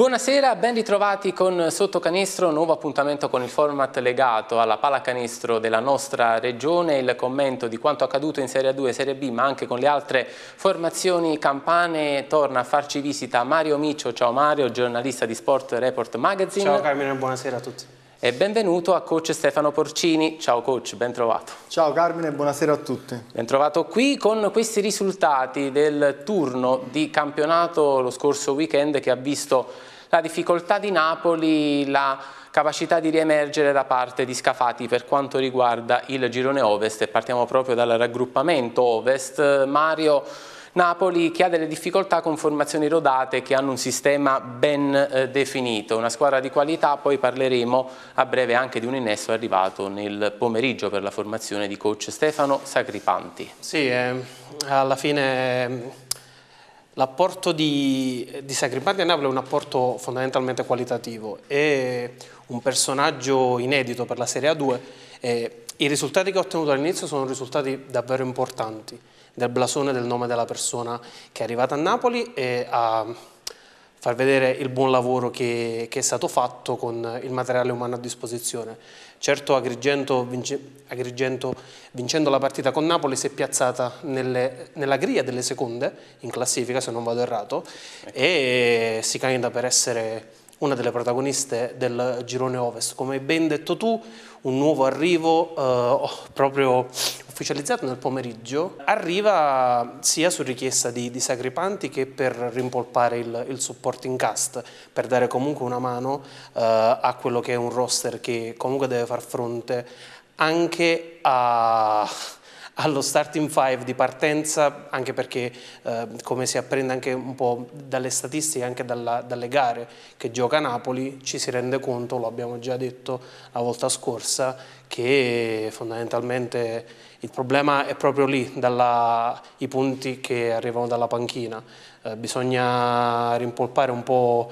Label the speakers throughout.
Speaker 1: Buonasera, ben ritrovati con Sottocanestro, nuovo appuntamento con il format legato alla pallacanestro della nostra regione, il commento di quanto accaduto in Serie A2 e Serie B, ma anche con le altre formazioni campane. Torna a farci visita Mario Miccio. Ciao Mario, giornalista di Sport Report Magazine.
Speaker 2: Ciao Carmine, buonasera a tutti.
Speaker 1: E benvenuto a coach Stefano Porcini. Ciao coach, ben trovato.
Speaker 3: Ciao Carmine, buonasera a tutti.
Speaker 1: Ben trovato qui con questi risultati del turno di campionato lo scorso weekend, che ha visto la difficoltà di Napoli, la capacità di riemergere da parte di Scafati per quanto riguarda il girone Ovest. E partiamo proprio dal raggruppamento Ovest. Mario, Napoli che ha delle difficoltà con formazioni rodate che hanno un sistema ben definito, una squadra di qualità. Poi parleremo a breve anche di un innesto arrivato nel pomeriggio per la formazione di coach Stefano Sacripanti.
Speaker 2: Sì, alla fine l'apporto di Sacripanti a Napoli è un apporto fondamentalmente qualitativo, è un personaggio inedito per la Serie A2 e i risultati che ha ottenuto all'inizio sono risultati davvero importanti, del blasone del nome della persona che è arrivata a Napoli e a far vedere il buon lavoro che è stato fatto con il materiale umano a disposizione. Certo Agrigento, vincendo la partita con Napoli, si è piazzata nella griglia delle seconde in classifica, se non vado errato, e si candida per essere una delle protagoniste del girone Ovest. Come hai ben detto tu, un nuovo arrivo proprio ufficializzato nel pomeriggio, arriva sia su richiesta di Sacripanti che per rimpolpare il supporting cast, per dare comunque una mano a quello che è un roster che comunque deve far fronte anche allo starting five di partenza, anche perché come si apprende anche un po' dalle statistiche, anche dalle gare che gioca Napoli, ci si rende conto, lo abbiamo già detto la volta scorsa, che fondamentalmente il problema è proprio lì, i punti che arrivano dalla panchina. Bisogna rimpolpare un po'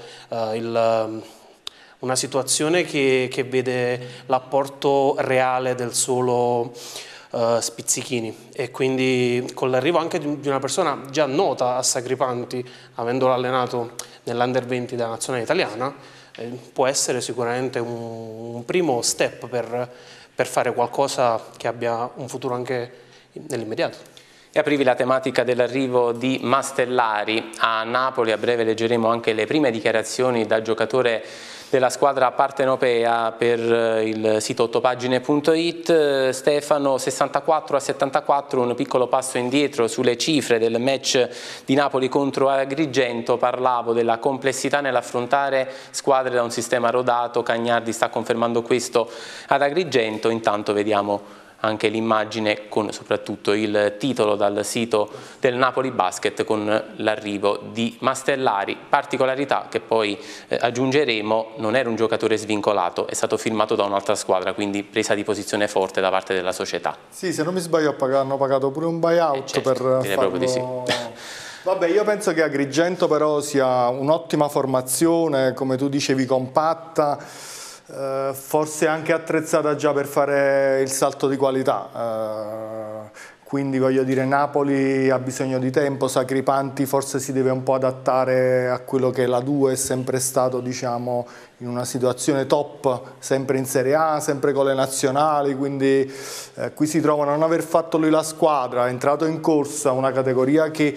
Speaker 2: una situazione che vede l'apporto reale del solo Spizzichini, e quindi con l'arrivo anche di una persona già nota a Sacripanti, avendolo allenato nell'Under 20 della nazionale italiana, può essere sicuramente un primo step per fare qualcosa che abbia un futuro anche nell'immediato.
Speaker 1: E aprivi la tematica dell'arrivo di Mastellari a Napoli. A breve leggeremo anche le prime dichiarazioni da giocatore della squadra partenopea per il sito ottopagine.it. Stefano, 64-74, un piccolo passo indietro sulle cifre del match di Napoli contro Agrigento. Parlavo della complessità nell'affrontare squadre da un sistema rodato. Cagnardi sta confermando questo ad Agrigento. Intanto vediamo anche l'immagine con soprattutto il titolo dal sito del Napoli Basket con l'arrivo di Mastellari. Particolarità che poi aggiungeremo: non era un giocatore svincolato, è stato firmato da un'altra squadra, quindi presa di posizione forte da parte della società.
Speaker 3: Sì, se non mi sbaglio hanno pagato pure un buyout
Speaker 1: certo,
Speaker 3: per
Speaker 1: direi
Speaker 3: farlo.
Speaker 1: Proprio di sì.
Speaker 3: Vabbè, io penso che Agrigento però sia un'ottima formazione, come tu dicevi, compatta, forse anche attrezzata già per fare il salto di qualità, quindi voglio dire, Napoli ha bisogno di tempo. Sacripanti forse si deve un po' adattare a quello che la 2 è sempre stato, diciamo, in una situazione top, sempre in Serie A, sempre con le nazionali, quindi qui si trova a non aver fatto lui la squadra, è entrato in corsa, una categoria che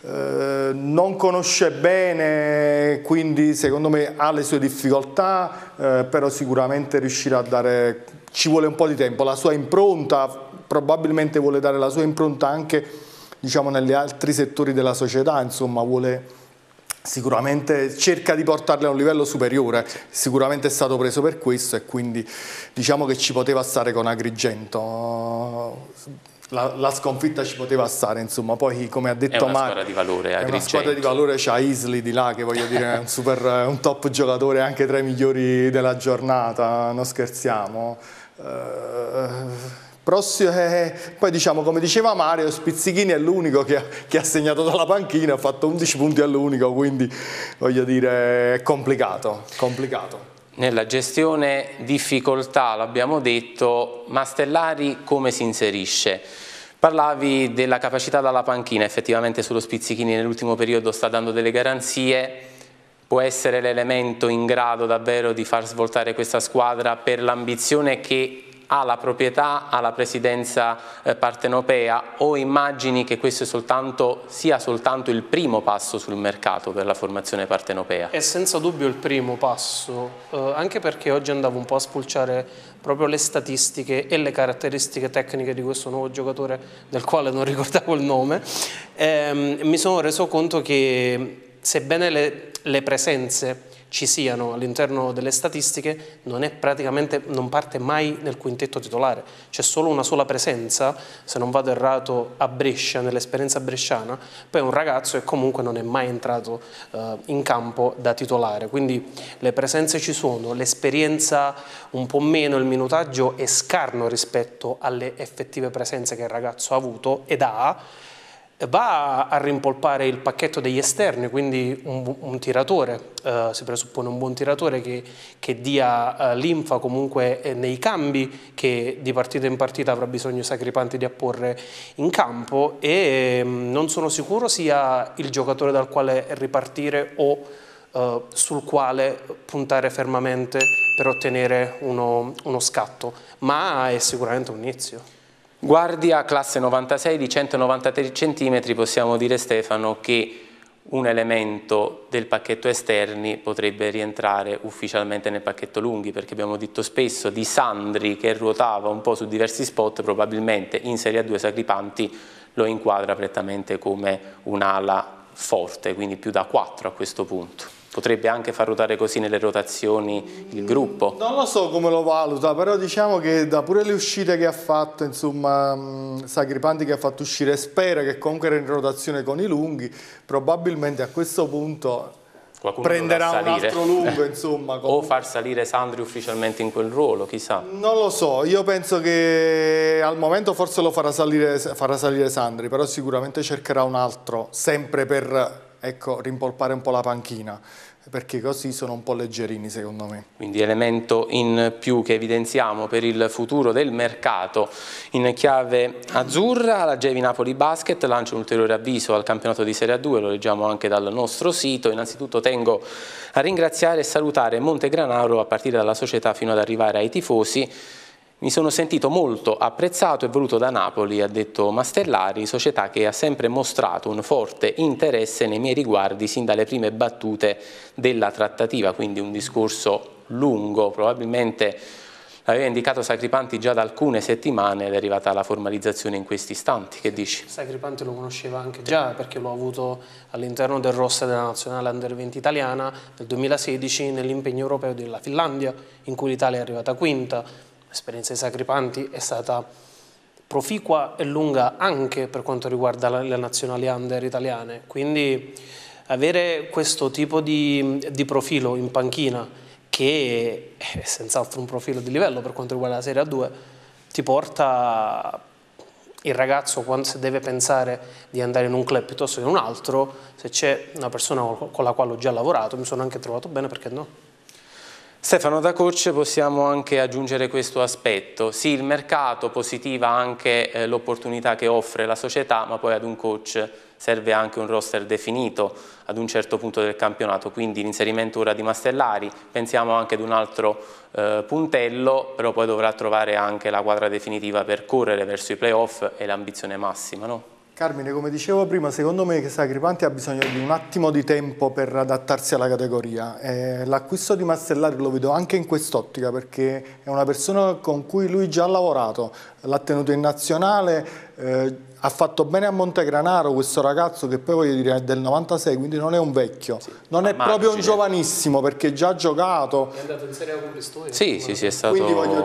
Speaker 3: non conosce bene, quindi secondo me ha le sue difficoltà, però sicuramente riuscirà a dare, ci vuole un po' di tempo, la sua impronta, probabilmente vuole dare la sua impronta anche, diciamo, negli altri settori della società, insomma vuole sicuramente, cerca di portarli a un livello superiore, sicuramente è stato preso per questo e quindi diciamo che ci poteva stare con Agrigento. La sconfitta ci poteva stare, insomma. Poi come ha detto Mario,
Speaker 1: è una squadra di valore, Agrigento.
Speaker 3: È una squadra di valore, c'ha Isli di là che voglio dire è un top giocatore, anche tra i migliori della giornata, non scherziamo. Poi diciamo, come diceva Mario, Spizzichini è l'unico che ha segnato dalla panchina, ha fatto 11 punti all'unico, quindi voglio dire è complicato.
Speaker 1: Nella gestione difficoltà, l'abbiamo detto, Mastellari come si inserisce? Parlavi della capacità dalla panchina, effettivamente sullo Spizzichini nell'ultimo periodo sta dando delle garanzie. può essere l'elemento in grado davvero di far svoltare questa squadra per l'ambizione che ha la proprietà, ha la presidenza partenopea, o immagini che questo sia soltanto il primo passo sul mercato per la formazione partenopea?
Speaker 2: È senza dubbio il primo passo, anche perché oggi andavo un po' a spulciare proprio le statistiche e le caratteristiche tecniche di questo nuovo giocatore del quale non ricordavo il nome. Mi sono reso conto che sebbene le presenze ci siano all'interno delle statistiche, non parte mai nel quintetto titolare, c'è solo una sola presenza, se non vado errato, a Brescia, nell'esperienza bresciana, poi è un ragazzo e comunque non è mai entrato in campo da titolare, quindi le presenze ci sono, l'esperienza un po' meno, il minutaggio è scarno rispetto alle effettive presenze che il ragazzo ha avuto ed ha. Va a rimpolpare il pacchetto degli esterni, quindi un tiratore, si presuppone un buon tiratore che dia linfa comunque nei cambi, che di partita in partita avrà bisogno Sacripanti di apporre in campo, e non sono sicuro sia il giocatore dal quale ripartire o sul quale puntare fermamente per ottenere uno scatto, ma è sicuramente un inizio.
Speaker 1: Guardia classe 96 di 193 cm, possiamo dire, Stefano, che un elemento del pacchetto esterni potrebbe rientrare ufficialmente nel pacchetto lunghi, perché abbiamo detto spesso di Sandri che ruotava un po' su diversi spot, probabilmente in Serie A2 Sacripanti lo inquadra prettamente come un'ala forte, quindi più da 4 a questo punto. Potrebbe anche far ruotare così nelle rotazioni il gruppo?
Speaker 3: Non lo so come lo valuta, però diciamo che da pure le uscite che ha fatto, insomma, Sacripanti che ha fatto uscire Spera, che comunque era in rotazione con i lunghi, probabilmente a questo punto qualcuno prenderà un altro lungo, insomma.
Speaker 1: O far salire Sandri ufficialmente in quel ruolo, chissà.
Speaker 3: Non lo so, io penso che al momento forse lo farà salire Sandri, però sicuramente cercherà un altro, sempre per, ecco, rimpolpare un po' la panchina, perché così sono un po' leggerini secondo me.
Speaker 1: Quindi elemento in più che evidenziamo per il futuro del mercato. In chiave azzurra, la Gevi Napoli Basket lancia un ulteriore avviso al campionato di Serie A2, lo leggiamo anche dal nostro sito. Innanzitutto tengo a ringraziare e salutare Montegranaro a partire dalla società fino ad arrivare ai tifosi. Mi sono sentito molto apprezzato e voluto da Napoli, ha detto Mastellari, società che ha sempre mostrato un forte interesse nei miei riguardi sin dalle prime battute della trattativa, quindi un discorso lungo, probabilmente l'aveva indicato Sacripanti già da alcune settimane ed è arrivata la formalizzazione in questi istanti. Che dici?
Speaker 2: Sacripanti lo conosceva anche già, perché lo ha avuto all'interno del roster della nazionale Under 20 italiana nel 2016 nell'impegno europeo della Finlandia, in cui l'Italia è arrivata quinta. L'esperienza di Sacripanti è stata proficua e lunga anche per quanto riguarda le nazionali under italiane, quindi avere questo tipo di profilo in panchina, che è senz'altro un profilo di livello per quanto riguarda la Serie A2, ti porta il ragazzo, quando deve pensare di andare in un club piuttosto che in un altro, se c'è una persona con la quale ho già lavorato, mi sono anche trovato bene, perché no?
Speaker 1: Stefano, da coach possiamo anche aggiungere questo aspetto. Sì, il mercato, positiva anche l'opportunità che offre la società, ma poi ad un coach serve anche un roster definito ad un certo punto del campionato, quindi l'inserimento ora di Mastellari, pensiamo anche ad un altro puntello, però poi dovrà trovare anche la quadra definitiva per correre verso i playoff e l'ambizione massima, no?
Speaker 3: Carmine, come dicevo prima, secondo me che Sacripanti ha bisogno di un attimo di tempo per adattarsi alla categoria. L'acquisto di Mastellari lo vedo anche in quest'ottica, perché è una persona con cui lui già ha lavorato, l'ha tenuto in nazionale, ha fatto bene a Montegranaro, questo ragazzo che poi voglio dire è del 96, quindi non è un vecchio, sì, non è proprio un giovanissimo, perché già ha giocato.
Speaker 2: È andato in Serie A con Pistoia.
Speaker 1: Sì, è stato...
Speaker 3: Quindi voglio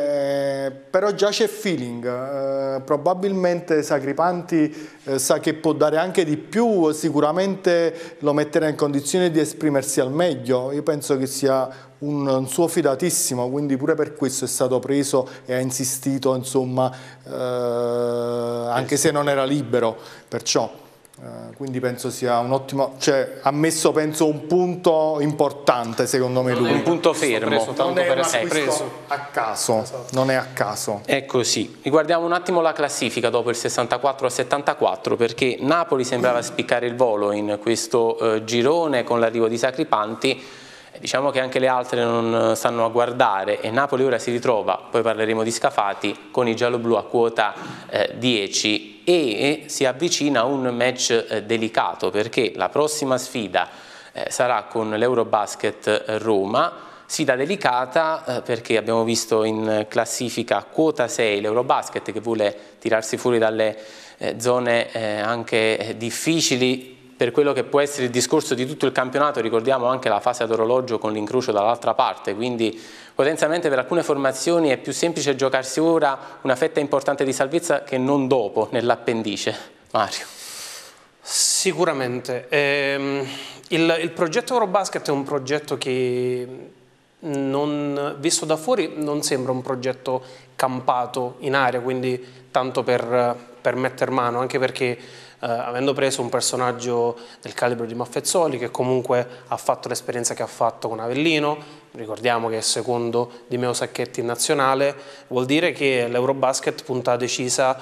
Speaker 3: dire, però già c'è feeling, probabilmente Sacripanti sa che può dare anche di più, sicuramente lo metterà in condizione di esprimersi al meglio. Io penso che sia un suo fidatissimo, quindi pure per questo è stato preso e ha insistito, insomma, anche se non era libero, perciò quindi penso sia un ottimo, cioè ha messo penso un punto importante secondo me lui.
Speaker 1: Un punto fermo.
Speaker 3: Non è un acquisto a caso, non è a caso.
Speaker 1: È così. Riguardiamo un attimo la classifica dopo il 64-74, perché Napoli sembrava spiccare il volo in questo girone con l'arrivo di Sacripanti. Diciamo che anche le altre non stanno a guardare e Napoli ora si ritrova, poi parleremo di Scafati, con i gialloblu a quota 10 e si avvicina a un match delicato, perché la prossima sfida sarà con l'Eurobasket Roma, sfida delicata perché abbiamo visto in classifica quota 6 l'Eurobasket che vuole tirarsi fuori dalle zone anche difficili per quello che può essere il discorso di tutto il campionato. Ricordiamo anche la fase ad orologio con l'incrocio dall'altra parte, quindi potenzialmente per alcune formazioni è più semplice giocarsi ora una fetta importante di salvezza che non dopo nell'appendice. Mario.
Speaker 2: Sicuramente. Il progetto Eurobasket è un progetto che visto da fuori non sembra un progetto campato in aria, quindi tanto per metter mano, anche perché avendo preso un personaggio del calibro di Maffezzoli, che comunque ha fatto l'esperienza che ha fatto con Avellino, ricordiamo che è secondo di Meo Sacchetti in nazionale, vuol dire che l'Eurobasket punta decisa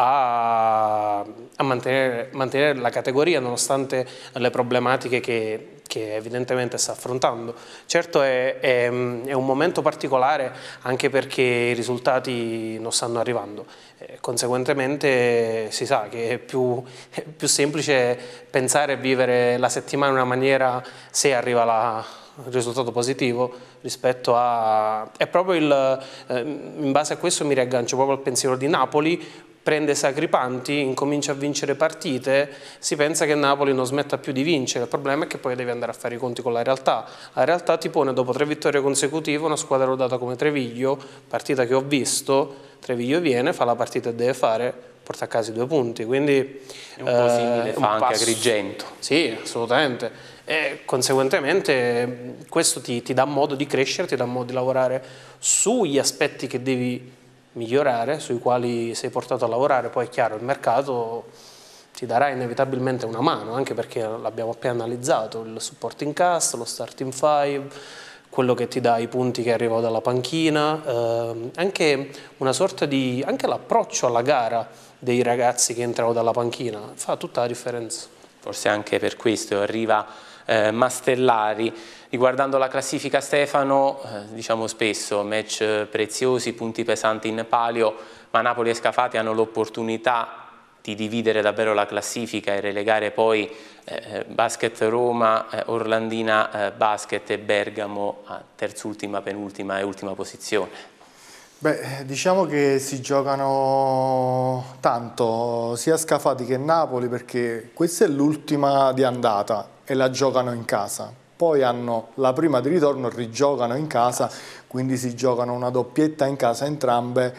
Speaker 2: a mantenere la categoria nonostante le problematiche che evidentemente sta affrontando. Certo è un momento particolare anche perché i risultati non stanno arrivando, conseguentemente si sa che è più semplice pensare e vivere la settimana in una maniera se arriva il risultato positivo rispetto a... è proprio in base a questo mi riaggancio proprio al pensiero di Napoli. Prende Sacripanti, incomincia a vincere partite, si pensa che Napoli non smetta più di vincere, il problema è che poi devi andare a fare i conti con la realtà ti pone dopo 3 vittorie consecutive una squadra rodata come Treviglio, partita che ho visto, Treviglio viene, fa la partita che deve fare, porta a casa i 2 punti, quindi
Speaker 1: è un po' simile fa anche Agrigento.
Speaker 2: Sì, assolutamente, e conseguentemente questo ti dà modo di crescere, ti dà modo di lavorare sugli aspetti che devi migliorare, sui quali sei portato a lavorare. Poi è chiaro, il mercato ti darà inevitabilmente una mano, anche perché l'abbiamo appena analizzato, il supporting cast, lo starting five, quello che ti dà i punti che arrivano dalla panchina, anche una sorta di, anche l'approccio alla gara dei ragazzi che entrano dalla panchina fa tutta la differenza.
Speaker 1: Forse anche per questo arriva Mastellari. Riguardando la classifica, Stefano, diciamo spesso match preziosi, punti pesanti in palio, ma Napoli e Scafati hanno l'opportunità di dividere davvero la classifica e relegare poi Basket Roma, Orlandina Basket e Bergamo a terzultima, penultima e ultima posizione.
Speaker 3: Beh, diciamo che si giocano tanto sia Scafati che Napoli, perché questa è l'ultima di andata e la giocano in casa. Poi hanno la prima di ritorno, rigiocano in casa, quindi si giocano una doppietta in casa entrambe,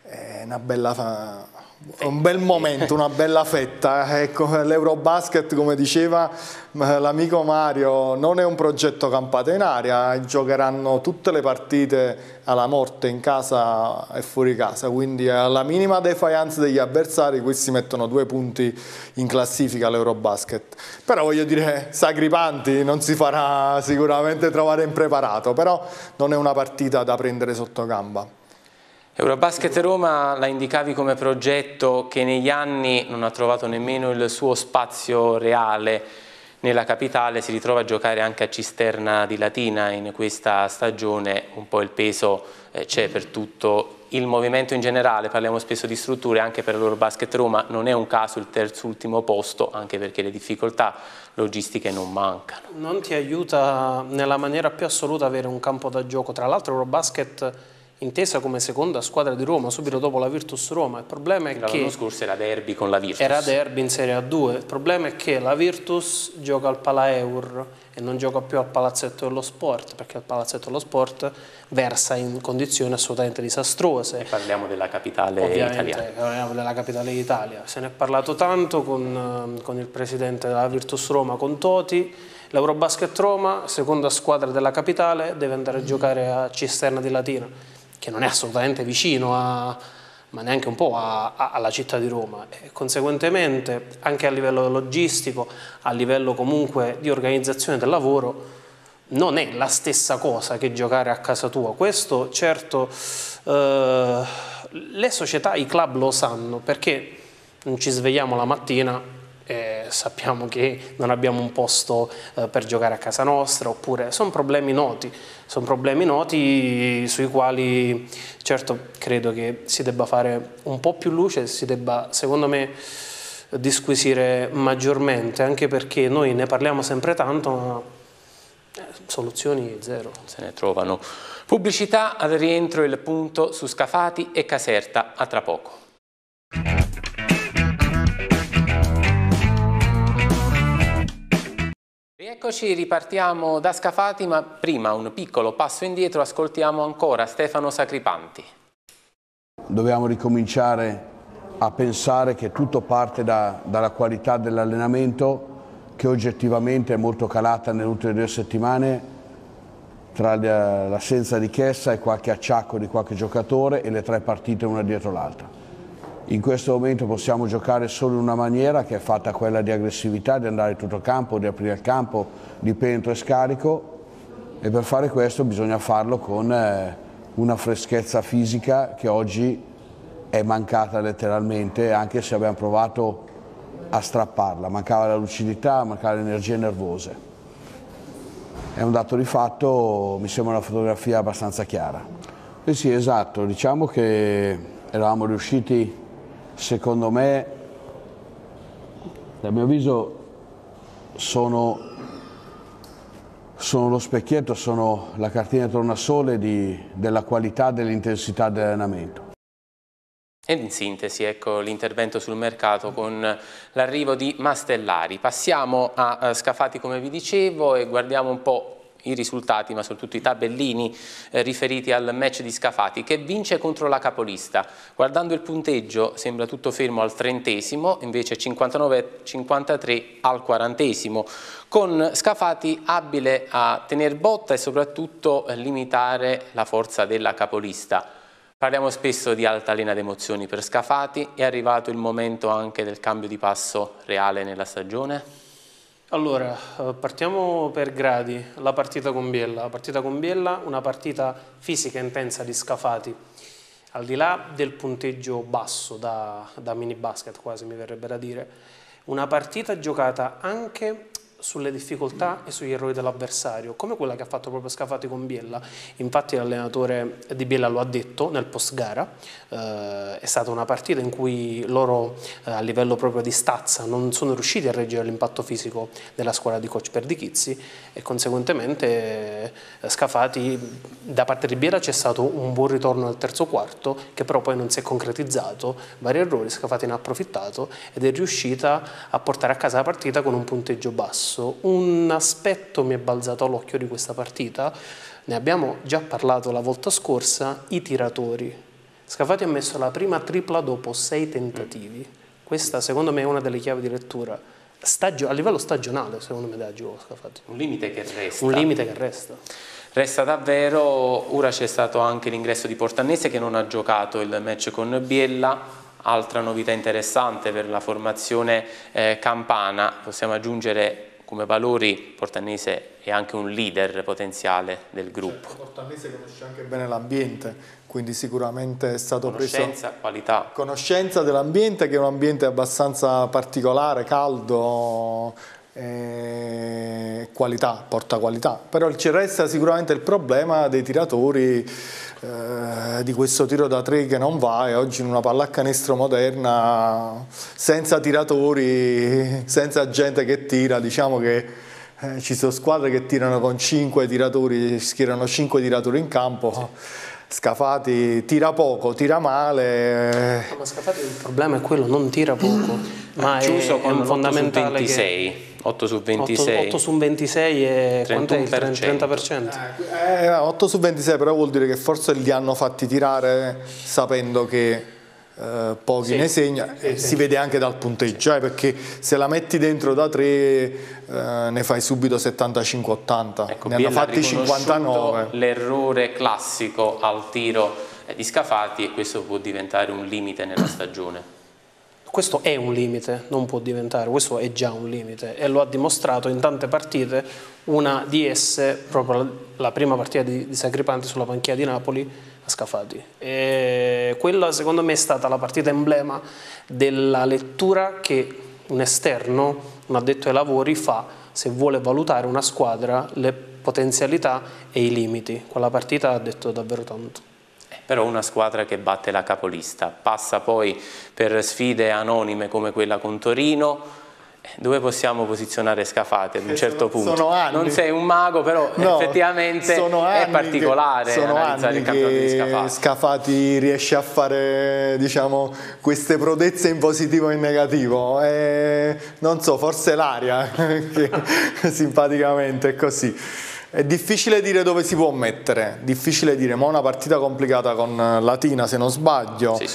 Speaker 3: un bel momento, una bella fetta. Ecco, l'Eurobasket, come diceva l'amico Mario, non è un progetto campato in aria, giocheranno tutte le partite alla morte in casa e fuori casa, quindi alla minima defiance degli avversari questi mettono 2 punti in classifica all'Eurobasket. Però voglio dire, Sacripanti non si farà sicuramente trovare impreparato, però non è una partita da prendere sotto gamba.
Speaker 1: Eurobasket Roma la indicavi come progetto che negli anni non ha trovato nemmeno il suo spazio reale nella capitale, si ritrova a giocare anche a Cisterna di Latina in questa stagione, un po' il peso c'è per tutto il movimento in generale, parliamo spesso di strutture, anche per l'Eurobasket Roma non è un caso il terzultimo posto, anche perché le difficoltà logistiche non mancano.
Speaker 2: Non ti aiuta nella maniera più assoluta avere un campo da gioco, tra l'altro Eurobasket intesa come seconda squadra di Roma, subito dopo la Virtus Roma. Il problema è che
Speaker 1: l'anno scorso era derby con la Virtus.
Speaker 2: Era derby in Serie A2. Il problema è che la Virtus gioca al Palaeur e non gioca più al Palazzetto dello Sport, perché il Palazzetto dello Sport versa in condizioni assolutamente disastrose.
Speaker 1: E parliamo della capitale italiana.
Speaker 2: Parliamo della capitale d'Italia. Se ne è parlato tanto con il presidente della Virtus Roma, con Toti. L'Eurobasket Roma, seconda squadra della capitale, deve andare a giocare a Cisterna di Latina, che non è assolutamente vicino ma neanche un po' alla città di Roma, e conseguentemente anche a livello logistico, a livello comunque di organizzazione del lavoro, non è la stessa cosa che giocare a casa tua. Questo certo le società, i club lo sanno, perché non ci svegliamo la mattina e sappiamo che non abbiamo un posto per giocare a casa nostra, oppure sono problemi noti sui quali certo credo che si debba fare un po' più luce, si debba secondo me disquisire maggiormente, anche perché noi ne parliamo sempre tanto, ma soluzioni zero.
Speaker 1: Se ne trovano. Pubblicità, al rientro il punto su Scafati e Caserta, a tra poco. Rieccoci, ripartiamo da Scafati, ma prima un piccolo passo indietro, ascoltiamo ancora Stefano Sacripanti.
Speaker 4: Dobbiamo ricominciare a pensare che tutto parte dalla qualità dell'allenamento, che oggettivamente è molto calata nelle ultime 2 settimane, tra l'assenza di Chessa e qualche acciacco di qualche giocatore e le 3 partite una dietro l'altra. In questo momento possiamo giocare solo in una maniera, che è fatta quella di aggressività, di andare tutto il campo, di aprire il campo, di penetro e scarico, e per fare questo bisogna farlo con una freschezza fisica che oggi è mancata letteralmente, anche se abbiamo provato a strapparla. Mancava la lucidità, mancava le energie nervose. È un dato di fatto, mi sembra una fotografia abbastanza chiara. Sì, esatto, diciamo che eravamo riusciti, secondo me, a mio avviso, sono lo specchietto, sono la cartina di tornasole della qualità, dell'intensità dell'allenamento.
Speaker 1: Ed in sintesi, ecco l'intervento sul mercato con l'arrivo di Mastellari. Passiamo a Scafati, come vi dicevo, e guardiamo un po' i risultati, ma soprattutto i tabellini riferiti al match di Scafati, che vince contro la capolista. Guardando il punteggio sembra tutto fermo al 30°, invece 59-53 al 40°, con Scafati abile a tener botta e soprattutto limitare la forza della capolista. Parliamo spesso di altalena d'emozioni per Scafati. È arrivato il momento anche del cambio di passo reale nella stagione?
Speaker 2: Allora, partiamo per gradi. La partita con Biella, una partita fisica intensa di Scafati. Al di là del punteggio basso, da mini basket quasi mi verrebbe da dire, una partita giocata anche sulle difficoltà e sugli errori dell'avversario, come quella che ha fatto proprio Scafati con Biella. Infatti l'allenatore di Biella lo ha detto nel post gara, è stata una partita in cui loro a livello proprio di stazza non sono riusciti a reggere l'impatto fisico della squadra di coach Perdichizzi, e conseguentemente Scafati, da parte di Biella c'è stato un buon ritorno al terzo quarto, che però poi non si è concretizzato, vari errori, Scafati ne ha approfittato ed è riuscita a portare a casa la partita con un punteggio basso. Un aspetto mi è balzato all'occhio di questa partita, ne abbiamo già parlato la volta scorsa, i tiratori. Scafati ha messo la prima tripla dopo 6 tentativi. Questa secondo me è una delle chiavi di lettura a livello stagionale, secondo me, da gioco Scafati.
Speaker 1: Un limite che resta.
Speaker 2: Un limite che resta.
Speaker 1: Resta davvero. Ora c'è stato anche l'ingresso di Portanese, che non ha giocato il match con Biella. Altra novità interessante per la formazione campana. Possiamo aggiungere come valori: Portanese è anche un leader potenziale del gruppo.
Speaker 3: Certo, Portanese conosce anche bene l'ambiente, quindi sicuramente è stato
Speaker 1: conoscenza, qualità.
Speaker 3: Conoscenza dell'ambiente, che è un ambiente abbastanza particolare, caldo, qualità, porta qualità. Però ci resta sicuramente il problema dei tiratori, di questo tiro da 3 che non va, e oggi in una pallacanestro moderna, senza tiratori, senza gente che tira, diciamo che ci sono squadre che tirano con 5 tiratori, schierano 5 tiratori in campo. Sì. Scafati tira poco, tira male.
Speaker 2: Ma Scafati il problema è quello, non tira poco, ma
Speaker 1: chiuso
Speaker 2: è un fondamentale
Speaker 1: 8 su 26.
Speaker 2: 8 su 26 è
Speaker 1: 30%.
Speaker 3: 8 su 26 però vuol dire che forse li hanno fatti tirare sapendo che pochi ne segna, si vede anche dal punteggio, perché se la metti dentro da 3 ne fai subito 75-80,
Speaker 1: ecco,
Speaker 3: ne hanno fatti 59.
Speaker 1: L'errore classico al tiro di Scafati, e questo può diventare un limite nella stagione.
Speaker 2: Questo è un limite, non può diventare, questo è già un limite e lo ha dimostrato in tante partite, una di esse, proprio la prima partita di Sacripanti sulla panchina di Napoli, a Scafati. E quella secondo me è stata la partita emblema della lettura che un esterno, un addetto ai lavori, fa se vuole valutare una squadra, le potenzialità e i limiti. Quella partita ha detto davvero tanto.
Speaker 1: Però una squadra che batte la capolista, passa poi per sfide anonime come quella con Torino. Dove possiamo posizionare Scafati ad un certo punto?
Speaker 3: Sono anni.
Speaker 1: Non sei un mago, però effettivamente è particolare analizzare il campionato di Scafati.
Speaker 3: Scafati riesce a fare, diciamo, queste prodezze in positivo e in negativo. Non so, forse l'aria, che simpaticamente è così. È difficile dire dove si può mettere, difficile dire, ma una partita complicata con Latina se non sbaglio,
Speaker 1: sì.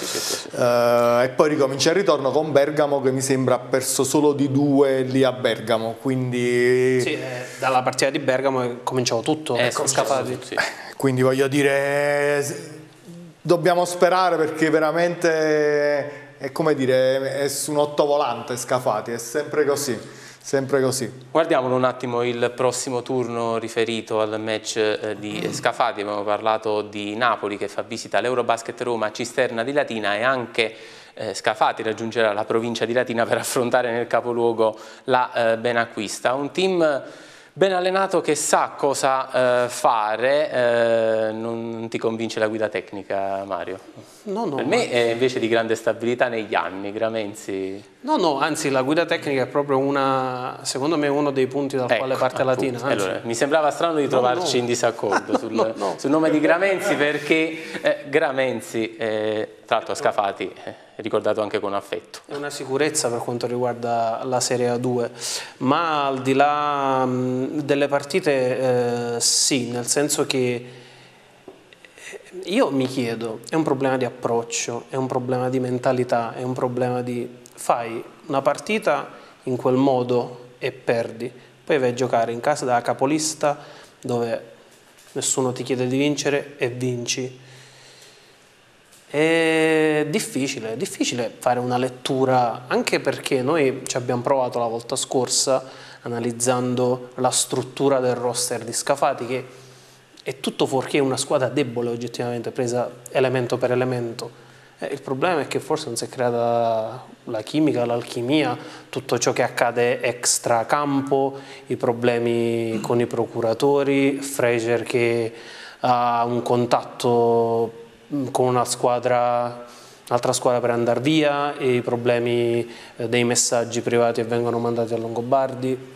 Speaker 3: E poi ricomincia il ritorno con Bergamo che mi sembra ha perso solo di 2 lì a Bergamo, quindi...
Speaker 2: Sì, dalla partita di Bergamo è cominciato tutto con Scafati.
Speaker 1: Sì.
Speaker 3: Quindi voglio dire, dobbiamo sperare perché veramente è come dire, è su un ottovolante Scafati, è sempre così. Sempre così.
Speaker 1: Guardiamolo un attimo il prossimo turno riferito al match di Scafati. Abbiamo parlato di Napoli che fa visita all'Eurobasket Roma, Cisterna di Latina, e anche Scafati raggiungerà la provincia di Latina per affrontare nel capoluogo la Benacquista. Un team ben allenato che sa cosa fare. Non ti convince la guida tecnica, Mario?
Speaker 2: No.
Speaker 1: Per me è invece di grande stabilità negli anni. Gramenzi...
Speaker 2: No, anzi la guida tecnica è proprio secondo me uno dei punti dal quale parte Latina.
Speaker 1: Allora, mi sembrava strano di trovarci in disaccordo sul nome di Gramenzi, perché Gramenzi, tra l'altro a Scafati, è ricordato anche con affetto.
Speaker 2: È una sicurezza per quanto riguarda la Serie A2, ma al di là delle partite sì, nel senso che io mi chiedo, è un problema di approccio, è un problema di mentalità, è un problema di... Fai una partita in quel modo e perdi, poi vai a giocare in casa da capolista dove nessuno ti chiede di vincere e vinci. È difficile fare una lettura, anche perché noi ci abbiamo provato la volta scorsa analizzando la struttura del roster di Scafati, che è tutto fuorché una squadra debole oggettivamente, presa elemento per elemento. Il problema è che forse non si è creata la chimica, l'alchimia, tutto ciò che accade extra campo, i problemi con i procuratori, Fraser che ha un contatto con un'altra squadra per andare via, e i problemi dei messaggi privati che vengono mandati a Longobardi.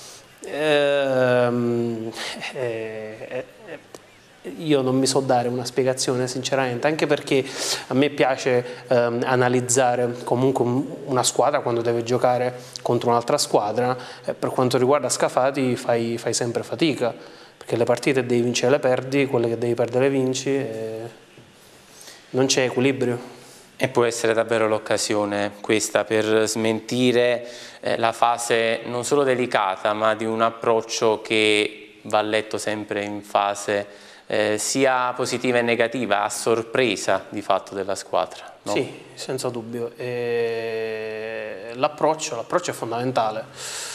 Speaker 2: Io non mi so dare una spiegazione sinceramente, anche perché a me piace analizzare comunque una squadra quando deve giocare contro un'altra squadra. Per quanto riguarda Scafati fai sempre fatica, perché le partite devi vincere le perdi, quelle che devi perdere le vinci, non c'è equilibrio.
Speaker 1: E può essere davvero l'occasione questa per smentire la fase non solo delicata, ma di un approccio che va letto sempre in fase sia positiva e negativa, a sorpresa di fatto della squadra, no?
Speaker 2: Sì, senza dubbio. L'approccio è fondamentale.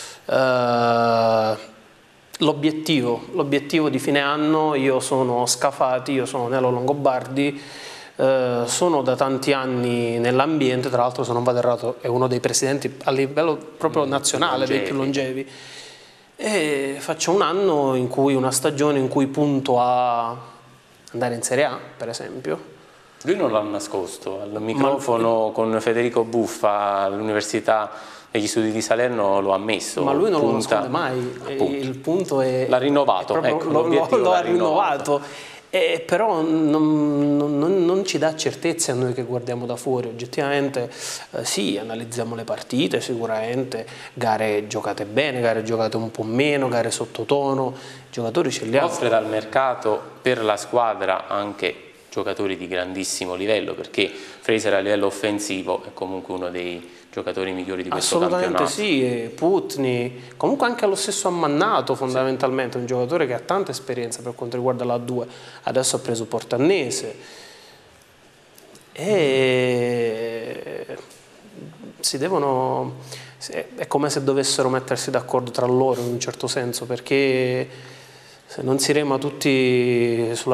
Speaker 2: L'obiettivo di fine anno, io sono Scafati, io sono Nelo Longobardi, sono da tanti anni nell'ambiente, tra l'altro se non vado errato è uno dei presidenti a livello proprio nazionale dei più longevi. E faccio un anno in cui, una stagione in cui punto a andare in Serie A, per esempio.
Speaker 1: Lui non l'ha nascosto, al microfono con Federico Buffa all'Università degli Studi di Salerno lo ha ammesso.
Speaker 2: Ma lui non lo nasconde mai, il punto è...
Speaker 1: L'ha rinnovato,
Speaker 2: lo ha rinnovato. Però non ci dà certezze a noi che guardiamo da fuori. Oggettivamente sì, analizziamo le partite, sicuramente gare giocate bene, gare giocate un po' meno, gare sottotono, giocatori ce li ha.
Speaker 1: Offre dal mercato per la squadra anche giocatori di grandissimo livello, perché Fraser a livello offensivo è comunque uno dei giocatori migliori di questo campionato.
Speaker 2: Assolutamente sì, Putni, comunque anche lo stesso Ammannato fondamentalmente, un giocatore che ha tanta esperienza per quanto riguarda la A2, adesso ha preso Portannese. e si devono, è come se dovessero mettersi d'accordo tra loro in un certo senso, perché se non si rema tutti verso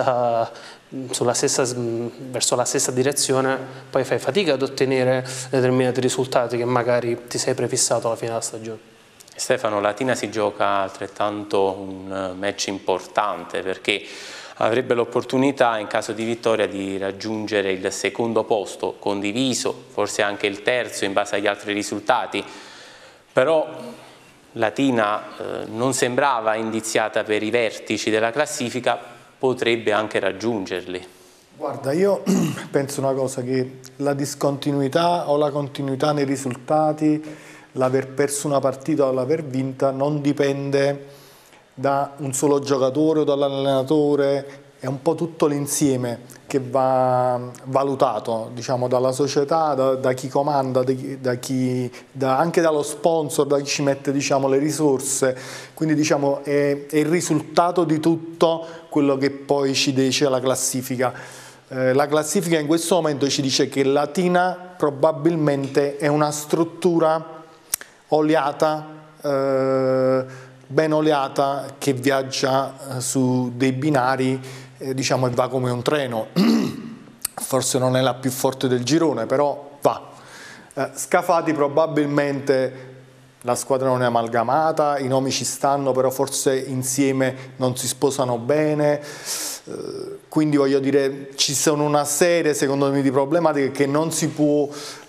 Speaker 2: la stessa direzione, poi fai fatica ad ottenere determinati risultati che magari ti sei prefissato alla fine della stagione.
Speaker 1: Stefano, Latina si gioca altrettanto un match importante perché avrebbe l'opportunità in caso di vittoria di raggiungere il secondo posto condiviso, forse anche il terzo in base agli altri risultati, però Latina non sembrava indiziata per i vertici della classifica, potrebbe anche raggiungerli.
Speaker 3: Guarda, io penso una cosa, che la discontinuità o la continuità nei risultati, l'aver perso una partita o l'aver vinta non dipende da un solo giocatore o dall'allenatore, è un po' tutto l'insieme che va valutato, diciamo, dalla società, da chi comanda, anche dallo sponsor, da chi ci mette, diciamo, le risorse, quindi diciamo, è il risultato di tutto quello che poi ci dice la classifica. La classifica in questo momento ci dice che Latina probabilmente è una struttura oliata, ben oliata, che viaggia su dei binari, diciamo, e va come un treno. Forse non è la più forte del girone, però va. Scafati probabilmente la squadra non è amalgamata, i nomi ci stanno, però forse insieme non si sposano bene, quindi voglio dire, ci sono una serie, secondo me, di problematiche che non si può,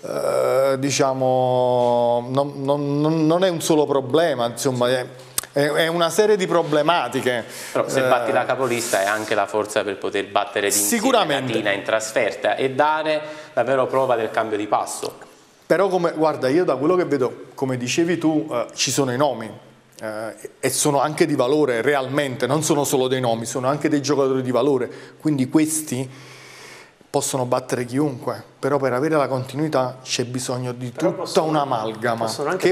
Speaker 3: diciamo, non è un solo problema, insomma, è una serie di problematiche.
Speaker 1: Però se batti la capolista è anche la forza per poter battere d'insieme Latina in trasferta e dare davvero prova del cambio di passo.
Speaker 3: Però, guarda, io da quello che vedo, come dicevi tu, ci sono i nomi e sono anche di valore realmente, non sono solo dei nomi, sono anche dei giocatori di valore, quindi questi possono battere chiunque, però per avere la continuità c'è bisogno di tutta un'amalgama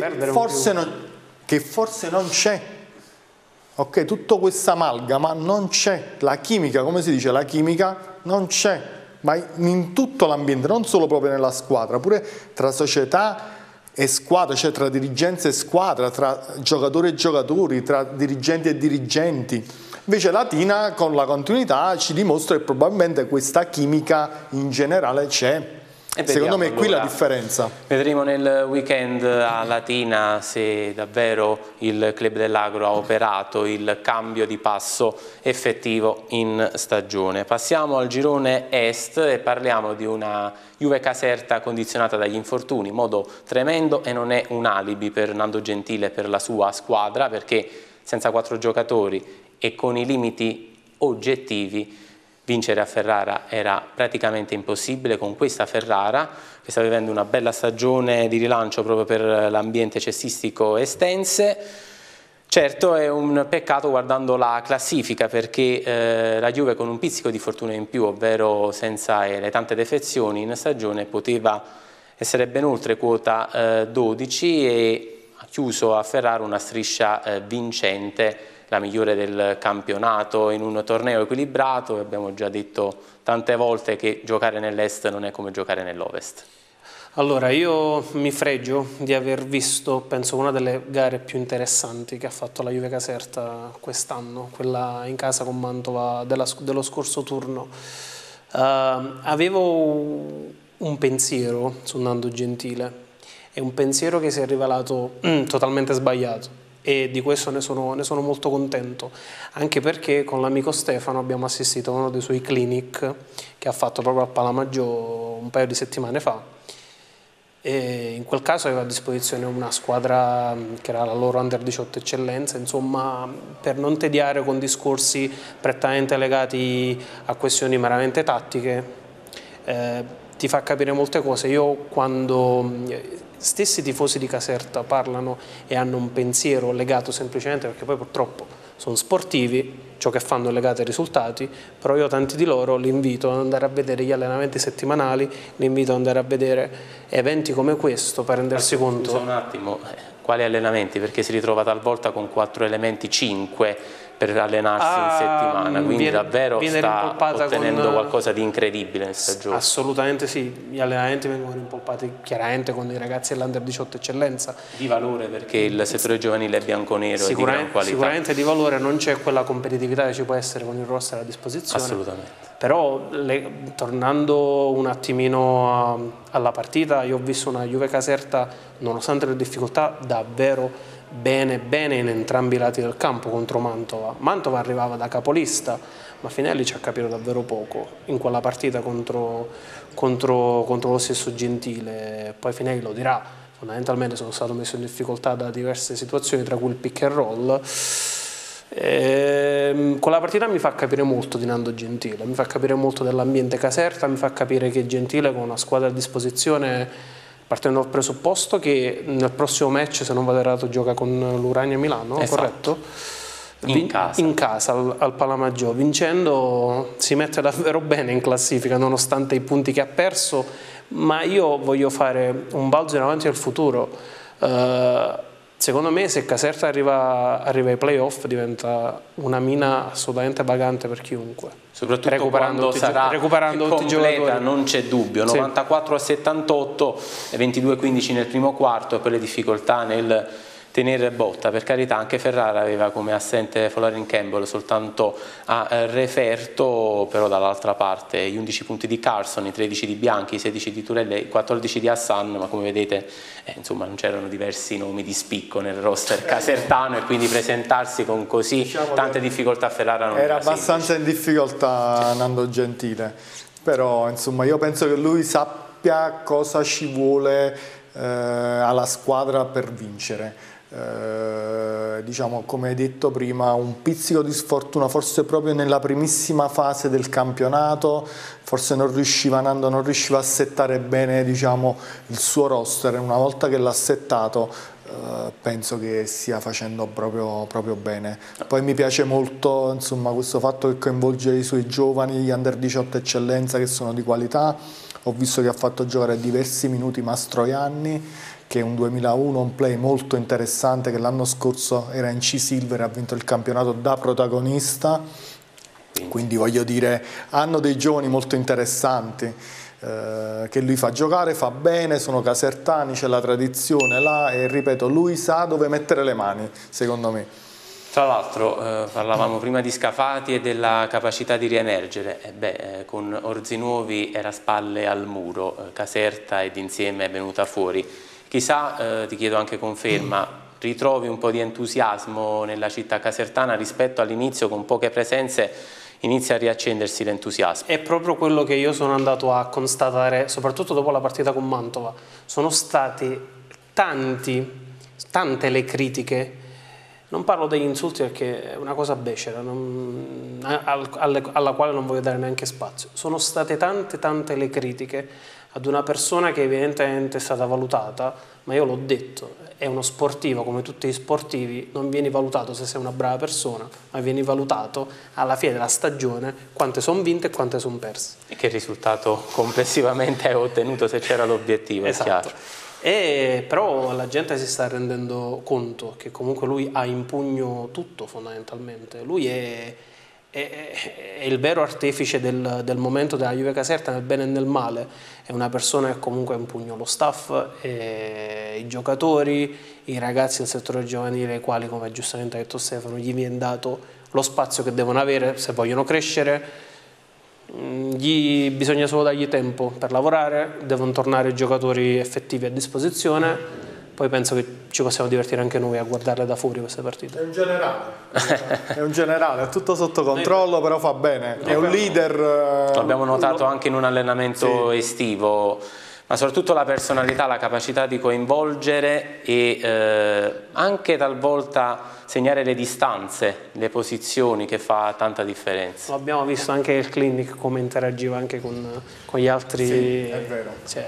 Speaker 3: che forse non c'è. Ok, tutta questa amalgama non c'è, la chimica, come si dice, la chimica non c'è, ma in tutto l'ambiente, non solo proprio nella squadra, pure tra società e squadra, cioè tra dirigenza e squadra, tra giocatori e giocatori, tra dirigenti e dirigenti. Invece Latina con la continuità ci dimostra che probabilmente questa chimica in generale c'è. Secondo me è qui la differenza.
Speaker 1: Vedremo nel weekend a Latina se davvero il Club dell'Agro ha operato il cambio di passo effettivo in stagione. Passiamo al girone Est e parliamo di una Juve Caserta condizionata dagli infortuni in modo tremendo, e non è un alibi per Nando Gentile e per la sua squadra, perché senza 4 giocatori e con i limiti oggettivi vincere a Ferrara era praticamente impossibile, con questa Ferrara che sta vivendo una bella stagione di rilancio proprio per l'ambiente cestistico estense. Certo, è un peccato guardando la classifica, perché la Juve con un pizzico di fortuna in più, ovvero senza le tante defezioni in stagione, poteva essere ben oltre quota 12 e ha chiuso a Ferrara una striscia vincente, la migliore del campionato, in un torneo equilibrato. Abbiamo già detto tante volte che giocare nell'Est non è come giocare nell'Ovest.
Speaker 2: Allora, io mi fregio di aver visto, penso, una delle gare più interessanti che ha fatto la Juve Caserta quest'anno, quella in casa con Mantova dello scorso turno. Avevo un pensiero su Nando Gentile, è un pensiero che si è rivelato totalmente sbagliato. E di questo ne sono molto contento, anche perché con l'amico Stefano abbiamo assistito a uno dei suoi clinic che ha fatto proprio a Palamaggio un paio di settimane fa, e in quel caso aveva a disposizione una squadra che era la loro Under 18 eccellenza, insomma, per non tediare con discorsi prettamente legati a questioni meramente tattiche, ti fa capire molte cose. Io, quando stessi tifosi di Caserta parlano e hanno un pensiero legato semplicemente, perché poi purtroppo sono sportivi, ciò che fanno è legato ai risultati, però io tanti di loro li invito ad andare a vedere gli allenamenti settimanali, li invito ad andare a vedere eventi come questo per rendersi conto.
Speaker 1: Scusa un attimo, quali allenamenti? Perché si ritrova talvolta con 4 elementi, 5 per allenarsi in settimana, quindi davvero sta ottenendo qualcosa di incredibile nel stagione.
Speaker 2: Assolutamente sì, gli allenamenti vengono rimpolpati chiaramente con i ragazzi dell'Under 18 eccellenza.
Speaker 1: Di valore, perché il settore giovanile bianconero è di gran qualità. Sicuramente
Speaker 2: di valore, non c'è quella competitività che ci può essere con il roster a disposizione.
Speaker 1: Assolutamente.
Speaker 2: Però tornando un attimino alla partita, io ho visto una Juve Caserta, nonostante le difficoltà, davvero bene in entrambi i lati del campo contro Mantova. Mantova arrivava da capolista, ma Finelli ci ha capito davvero poco in quella partita contro lo stesso Gentile. Poi Finelli lo dirà, fondamentalmente sono stato messo in difficoltà da diverse situazioni, tra cui il pick and roll. Quella partita mi fa capire molto di Nando Gentile, mi fa capire molto dell'ambiente Caserta, mi fa capire che Gentile con una squadra a disposizione, partendo dal presupposto che nel prossimo match, se non vado errato, gioca con l'Urania Milano, esatto. Corretto? In casa al Palamaggio, vincendo si mette davvero bene in classifica nonostante i punti che ha perso, ma io voglio fare un balzo in avanti al futuro. Secondo me se Caserta arriva ai playoff diventa una mina assolutamente pagante per chiunque.
Speaker 1: Soprattutto quando sarà completa, non c'è dubbio, 94-78, 22-15 nel primo quarto, e poi le difficoltà nel tenere botta. Per carità, anche Ferrara aveva come assente Folarin Campbell soltanto a referto, però dall'altra parte gli 11 punti di Carson, i 13 di Bianchi, i 16 di Turelle, i 14 di Hassan, ma come vedete insomma non c'erano diversi nomi di spicco nel roster casertano, e quindi presentarsi con così tante difficoltà a Ferrara non era
Speaker 3: abbastanza semplice. In difficoltà Nando Gentile, però insomma io penso che lui sappia cosa ci vuole alla squadra per vincere. Diciamo, come hai detto prima, un pizzico di sfortuna forse proprio nella primissima fase del campionato, forse Nando non riusciva a settare bene, diciamo, il suo roster. Una volta che l'ha settato penso che stia facendo proprio bene. Poi mi piace molto, insomma, questo fatto che coinvolge i suoi giovani, gli Under 18 eccellenza, che sono di qualità. Ho visto che ha fatto giocare diversi minuti Mastroianni, che è un 2001, un play molto interessante, che l'anno scorso era in C-Silver e ha vinto il campionato da protagonista. Quindi voglio dire, hanno dei giovani molto interessanti che lui fa giocare, fa bene, sono casertani, c'è la tradizione là, e ripeto, lui sa dove mettere le mani, secondo me.
Speaker 1: Tra l'altro parlavamo prima di Scafati e della capacità di riemergere, con Orzinuovi era spalle al muro, Caserta ed insieme è venuta fuori. Chissà, ti chiedo anche conferma, ritrovi un po' di entusiasmo nella città casertana rispetto all'inizio, con poche presenze inizia a riaccendersi l'entusiasmo?
Speaker 2: È proprio quello che io sono andato a constatare, soprattutto dopo la partita con Mantova. Sono state tante le critiche. Non parlo degli insulti perché è una cosa becera, alla quale non voglio dare neanche spazio. Sono state tante le critiche ad una persona che evidentemente è stata valutata, ma io l'ho detto, è uno sportivo come tutti gli sportivi, non vieni valutato se sei una brava persona, ma vieni valutato alla fine della stagione quante sono vinte e quante sono perse.
Speaker 1: E che risultato complessivamente hai ottenuto, se c'era l'obiettivo,
Speaker 2: esatto.
Speaker 1: È chiaro.
Speaker 2: Però la gente si sta rendendo conto che comunque lui ha in pugno tutto, fondamentalmente. Lui è il vero artefice del momento della Juve Caserta, nel bene e nel male. È una persona che comunque ha in pugno lo staff, i giocatori, i ragazzi del settore giovanile, ai quali, come giustamente ha detto Stefano, gli viene dato lo spazio che devono avere se vogliono crescere. Bisogna solo dargli tempo per lavorare, devono tornare giocatori effettivi a disposizione, poi penso che ci possiamo divertire anche noi a guardarle da fuori queste partite.
Speaker 3: È un generale, è tutto sotto controllo, però fa bene, è un leader.
Speaker 1: L'abbiamo notato anche in un allenamento estivo, ma soprattutto la personalità, la capacità di coinvolgere e anche talvolta segnare le distanze, le posizioni, che fa tanta differenza.
Speaker 2: Lo abbiamo visto anche il clinic, come interagiva anche con gli altri.
Speaker 3: Sì, è vero.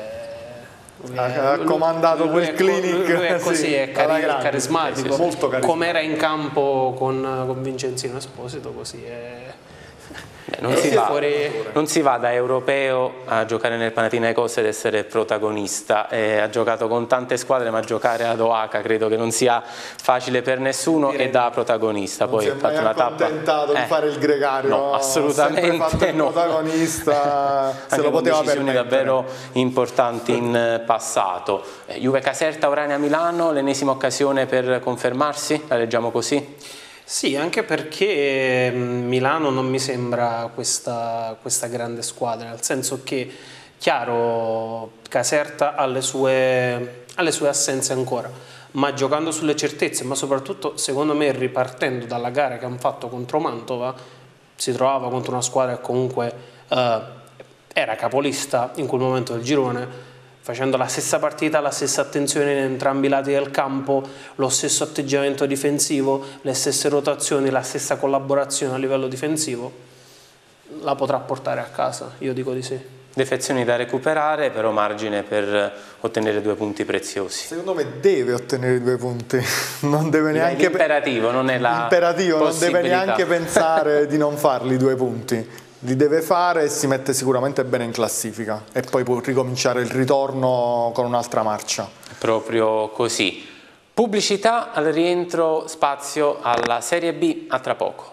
Speaker 2: Ha
Speaker 3: comandato quel clinic.
Speaker 2: Lui è così, è carismatico,
Speaker 3: molto carismatico.
Speaker 2: Come era in campo con Vincenzino Esposito, così è.
Speaker 1: Non si va da europeo a giocare nel Panathinaikos ed essere protagonista. Ha giocato con tante squadre, ma giocare ad Oaca credo che non sia facile per nessuno, e da protagonista.
Speaker 3: Poi ha fatto una tappa. Non si è mai accontentato di fare il gregario?
Speaker 1: No, assolutamente
Speaker 3: fatto il protagonista, se lo poteva permettere.
Speaker 1: Davvero importanti in passato. Juve Caserta, Oranea Milano, l'ennesima occasione per confermarsi? La leggiamo così?
Speaker 2: Sì, anche perché Milano non mi sembra questa grande squadra, nel senso che, chiaro, Caserta ha le sue assenze ancora, ma giocando sulle certezze, ma soprattutto secondo me ripartendo dalla gara che hanno fatto contro Mantova, si trovava contro una squadra che comunque era capolista in quel momento del girone, facendo la stessa partita, la stessa attenzione in entrambi i lati del campo, lo stesso atteggiamento difensivo, le stesse rotazioni, la stessa collaborazione a livello difensivo, la potrà portare a casa, io dico di sì.
Speaker 1: Defezioni da recuperare, però margine per ottenere 2 punti preziosi.
Speaker 3: Secondo me deve ottenere 2 punti, non deve neanche...
Speaker 1: L'imperativo, non è la
Speaker 3: imperativo, non deve neanche pensare di non farli 2 punti. Li deve fare e si mette sicuramente bene in classifica e poi può ricominciare il ritorno con un'altra marcia.
Speaker 1: Proprio così. Pubblicità, al rientro spazio alla Serie B, a tra poco.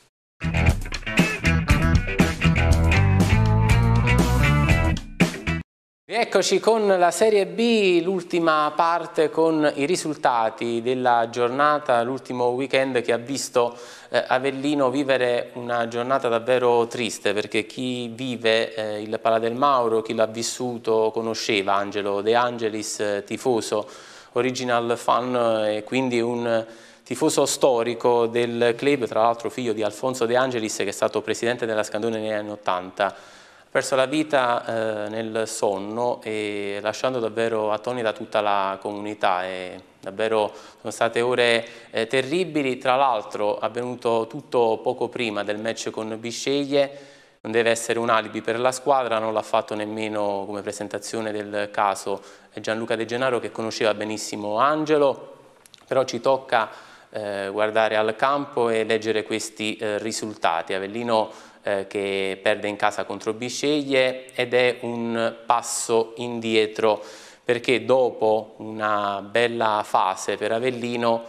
Speaker 1: Eccoci con la Serie B, l'ultima parte con i risultati della giornata, l'ultimo weekend che ha visto Avellino vivere una giornata davvero triste, perché chi vive il Pala del Mauro, chi l'ha vissuto, conosceva Angelo De Angelis, tifoso, original fan e quindi un tifoso storico del club, tra l'altro figlio di Alfonso De Angelis, che è stato presidente della Scandone negli anni '80. Perso la vita nel sonno e lasciando davvero attonita tutta la comunità, e davvero sono state ore terribili. Tra l'altro avvenuto tutto poco prima del match con Bisceglie, non deve essere un alibi per la squadra, non l'ha fatto nemmeno come presentazione del caso Gianluca De Gennaro, che conosceva benissimo Angelo, però ci tocca guardare al campo e leggere questi risultati. Avellino che perde in casa contro Bisceglie, ed è un passo indietro, perché dopo una bella fase per Avellino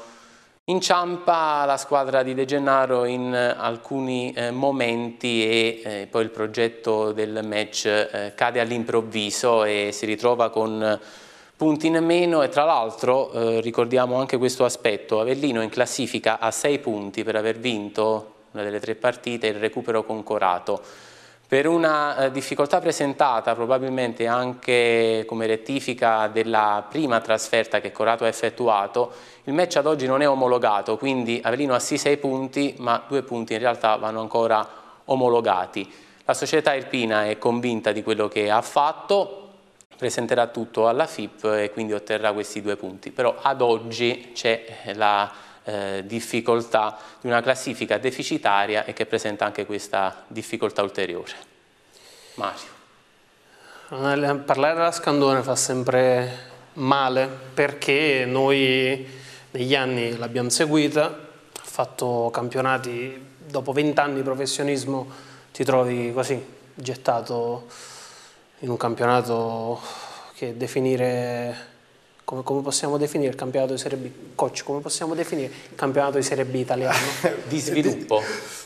Speaker 1: inciampa la squadra di De Gennaro in alcuni momenti e poi il progetto del match cade all'improvviso e si ritrova con punti in meno. E tra l'altro ricordiamo anche questo aspetto: Avellino in classifica a 6 punti per aver vinto una delle 3 partite, il recupero con Corato. Per una difficoltà presentata probabilmente anche come rettifica della prima trasferta che Corato ha effettuato, il match ad oggi non è omologato, quindi Avellino ha sì 6 punti, ma 2 punti in realtà vanno ancora omologati. La società irpina è convinta di quello che ha fatto, presenterà tutto alla FIP e quindi otterrà questi 2 punti, però ad oggi c'è la difficoltà di una classifica deficitaria e che presenta anche questa difficoltà ulteriore. Mario.
Speaker 2: Parlare della Scandone fa sempre male, perché noi negli anni l'abbiamo seguita, ha fatto campionati, dopo 20 anni di professionismo ti trovi così gettato in un campionato che definire... Come possiamo definire il campionato di Serie B? Coach, come possiamo definire il campionato di Serie B italiano?
Speaker 1: Di sviluppo?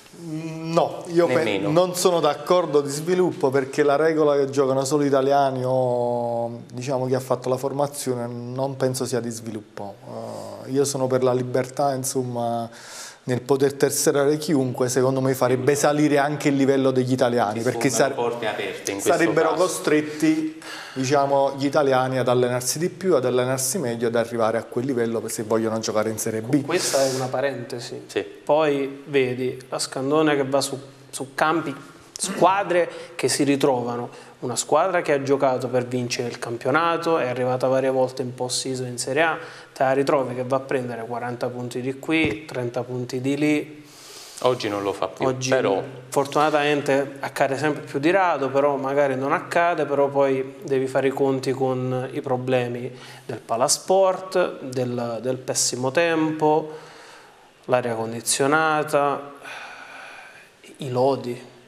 Speaker 3: No, io non sono d'accordo di sviluppo, perché la regola che giocano solo italiani o diciamo chi ha fatto la formazione non penso sia di sviluppo. Io sono per la libertà, insomma, nel poter tesserare chiunque. Secondo me farebbe salire anche il livello degli italiani, perché
Speaker 1: porte aperte in questo
Speaker 3: sarebbero
Speaker 1: caso
Speaker 3: costretti, diciamo, gli italiani ad allenarsi di più, ad allenarsi meglio, ad arrivare a quel livello se vogliono giocare in Serie B.
Speaker 2: Questa è una parentesi.
Speaker 1: Sì.
Speaker 2: Poi vedi la Scandone che va su campi, squadre che si ritrovano, una squadra che ha giocato per vincere il campionato, è arrivata varie volte in post-season in Serie A, te la ritrovi che va a prendere 40 punti di qui, 30 punti di lì.
Speaker 1: Oggi non lo fa più.
Speaker 2: Oggi
Speaker 1: però
Speaker 2: fortunatamente accade sempre più di rado, però magari non accade, però poi devi fare i conti con i problemi del palasport, del pessimo tempo, l'aria condizionata, i lodi.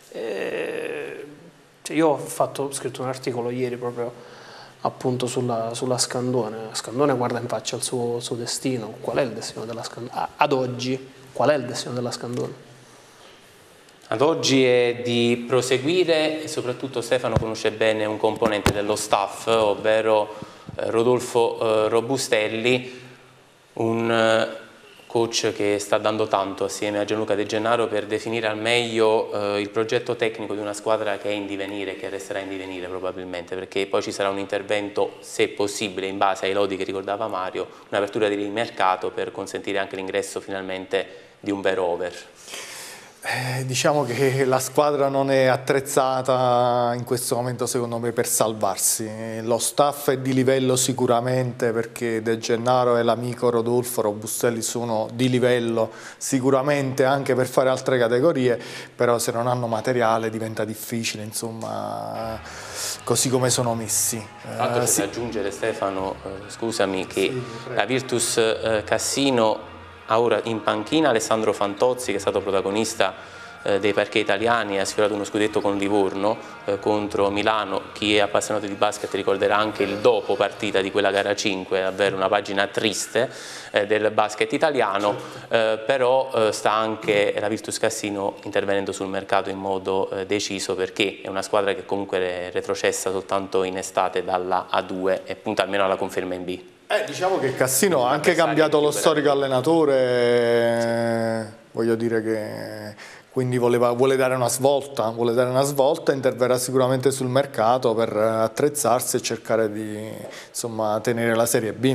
Speaker 2: Io ho scritto un articolo ieri proprio appunto sulla Scandone. Scandone guarda in faccia il suo destino. Qual è il destino della Scandone? Ad oggi, qual è il destino della Scandone?
Speaker 1: Ad oggi è di proseguire, e soprattutto Stefano conosce bene un componente dello staff, ovvero Rodolfo Robustelli, un coach che sta dando tanto assieme a Gianluca De Gennaro per definire al meglio il progetto tecnico di una squadra che è in divenire, che resterà in divenire probabilmente, perché poi ci sarà un intervento, se possibile, in base ai lodi che ricordava Mario, un'apertura di mercato per consentire anche l'ingresso finalmente di un vero over.
Speaker 3: Diciamo che la squadra non è attrezzata in questo momento secondo me per salvarsi. Lo staff è di livello sicuramente, perché De Gennaro e l'amico Rodolfo Robustelli sono di livello sicuramente anche per fare altre categorie, però se non hanno materiale diventa difficile, insomma, così come sono messi.
Speaker 1: C'è da aggiungere, Stefano, scusami, che la Virtus Cassino ha ora in panchina Alessandro Fantozzi, che è stato protagonista dei parquet italiani e ha sfiorato uno scudetto con Livorno contro Milano. Chi è appassionato di basket ricorderà anche il dopo partita di quella gara 5, davvero una pagina triste del basket italiano, però sta anche la Virtus Cassino intervenendo sul mercato in modo deciso, perché è una squadra che comunque è retrocessa soltanto in estate dalla A2 e punta almeno alla conferma in B.
Speaker 3: Diciamo che Cassino ha anche cambiato lo storico allenatore, voglio dire che quindi vuole dare una svolta, interverrà sicuramente sul mercato per attrezzarsi e cercare di, insomma, tenere la Serie B.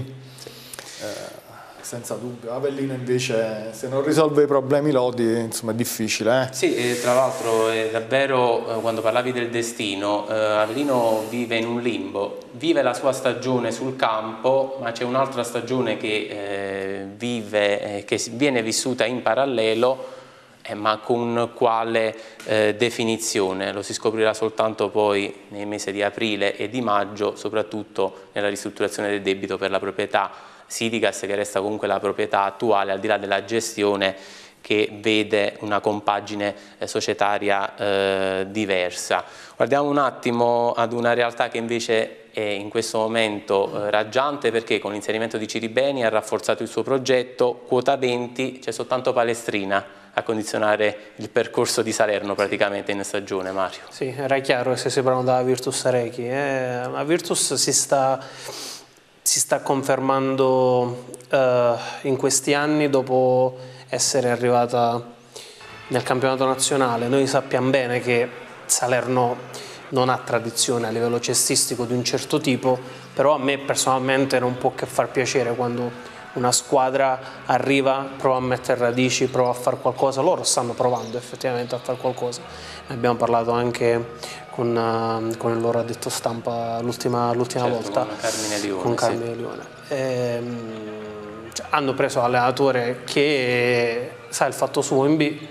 Speaker 3: Senza dubbio. Avellino invece, se non risolve i problemi lodi, insomma, è difficile.
Speaker 1: Sì, e tra l'altro davvero, quando parlavi del destino, Avellino vive in un limbo, vive la sua stagione sul campo, ma c'è un'altra stagione che viene vissuta in parallelo, ma con quale definizione? Lo si scoprirà soltanto poi nei mesi di aprile e di maggio, soprattutto nella ristrutturazione del debito per la proprietà Sidigas, che resta comunque la proprietà attuale, al di là della gestione che vede una compagine societaria diversa. Guardiamo un attimo ad una realtà che invece è in questo momento raggiante, perché con l'inserimento di Ciribeni ha rafforzato il suo progetto, quota 20, c'è soltanto Palestrina a condizionare il percorso di Salerno praticamente in stagione, Mario.
Speaker 2: Sì, era chiaro che si separano dalla Virtus Arechi. La Virtus si sta confermando in questi anni dopo essere arrivata nel campionato nazionale. Noi sappiamo bene che Salerno non ha tradizione a livello cestistico di un certo tipo, però a me personalmente non può che far piacere quando una squadra arriva, prova a mettere radici, prova a fare qualcosa. Loro stanno provando effettivamente a fare qualcosa. Ne abbiamo parlato anche con il loro addetto stampa l'ultima volta, con Carmine Lione. Hanno preso l'allenatore che sa il fatto suo in B,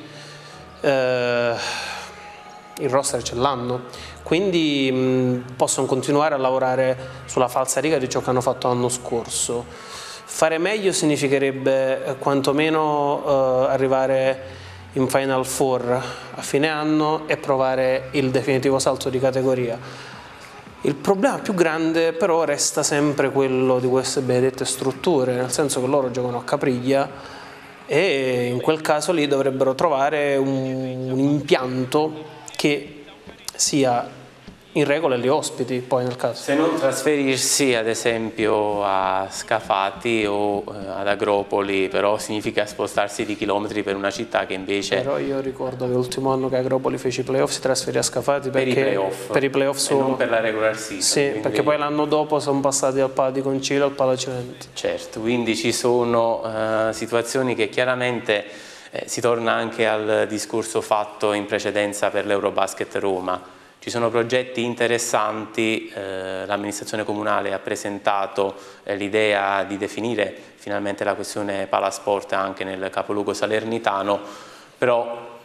Speaker 2: il roster ce l'hanno, quindi possono continuare a lavorare sulla falsariga di ciò che hanno fatto l'anno scorso. Fare meglio significherebbe quantomeno arrivare in Final Four a fine anno e provare il definitivo salto di categoria. Il problema più grande però resta sempre quello di queste benedette strutture, nel senso che loro giocano a Capriglia e in quel caso lì dovrebbero trovare un impianto che sia in regola gli ospiti poi nel caso.
Speaker 1: Se non trasferirsi ad esempio a Scafati o ad Agropoli, però significa spostarsi di chilometri per una città che invece...
Speaker 2: Però io ricordo che l'ultimo anno che Agropoli fece i playoff si trasferì a Scafati
Speaker 1: per i playoff
Speaker 2: solo...
Speaker 1: e non per la regular season.
Speaker 2: Sì, quindi... perché poi l'anno dopo sono passati al Pala di Concilio, al Pala Civenti.
Speaker 1: Certo, quindi ci sono situazioni che chiaramente si torna anche al discorso fatto in precedenza per l'Eurobasket Roma. Ci sono progetti interessanti, l'amministrazione comunale ha presentato l'idea di definire finalmente la questione palasport anche nel capoluogo salernitano, però